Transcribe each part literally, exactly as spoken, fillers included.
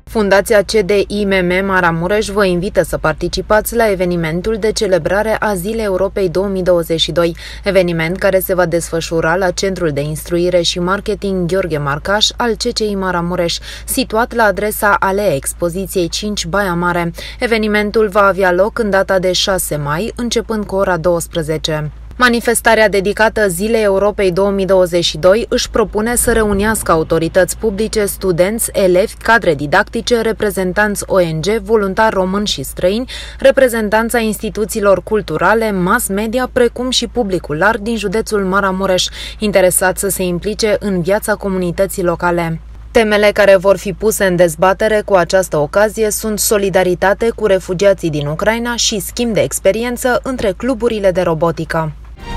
Fundația C D I M M Maramureș vă invită să participați la evenimentul de celebrare a Zilei Europei două mii douăzeci și doi, eveniment care se va desfășura la Centrul de Instruire și Marketing Gheorghe Marcaș al C C I Maramureș, situat la adresa Alea Expoziției cinci Baia Mare. Evenimentul va avea loc în data de șase mai, începând cu ora douăsprezece. Manifestarea dedicată Zilei Europei două mii douăzeci și doi își propune să reunească autorități publice, studenți, elevi, cadre didactice, reprezentanți O N G, voluntari români și străini, reprezentanța instituțiilor culturale, mass media, precum și publicul larg din județul Maramureș, interesat să se implice în viața comunității locale. Temele care vor fi puse în dezbatere cu această ocazie sunt solidaritate cu refugiații din Ucraina și schimb de experiență între cluburile de robotică.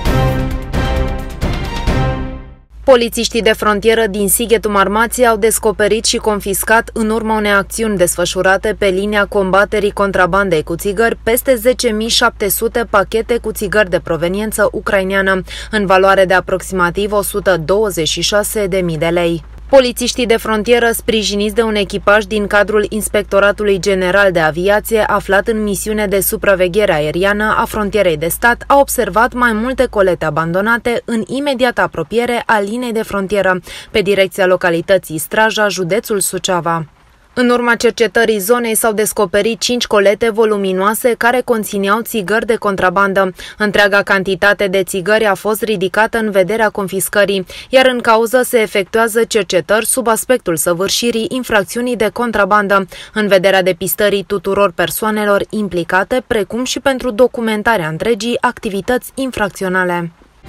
Polițiștii de frontieră din Sighetul Marmației au descoperit și confiscat, în urma unei acțiuni desfășurate pe linia combaterii contrabandei cu țigări, peste zece mii șapte sute pachete cu țigări de proveniență ucraineană, în valoare de aproximativ o sută douăzeci și șase de mii de lei. Polițiștii de frontieră, sprijiniți de un echipaj din cadrul Inspectoratului General de Aviație, aflat în misiune de supraveghere aeriană a frontierei de stat, au observat mai multe colete abandonate în imediată apropiere a liniei de frontieră, pe direcția localității Straja, județul Suceava. În urma cercetării zonei s-au descoperit cinci colete voluminoase care conțineau țigări de contrabandă. Întreaga cantitate de țigări a fost ridicată în vederea confiscării, iar în cauză se efectuează cercetări sub aspectul săvârșirii infracțiunii de contrabandă, în vederea depistării tuturor persoanelor implicate, precum și pentru documentarea întregii activități infracționale.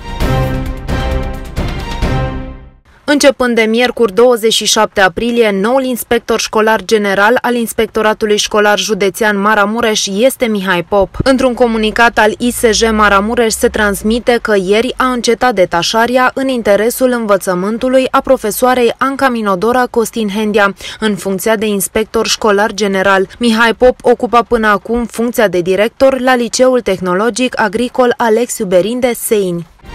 Începând de miercuri douăzeci și șapte aprilie, noul inspector școlar general al Inspectoratului Școlar Județean Maramureș este Mihai Pop. Într-un comunicat al I S J Maramureș se transmite că ieri a încetat detașarea în interesul învățământului a profesoarei Anca Minodora Costin Hendia, în funcția de inspector școlar general. Mihai Pop ocupa până acum funcția de director la Liceul Tehnologic Agricol Alexiu Berinde Seini.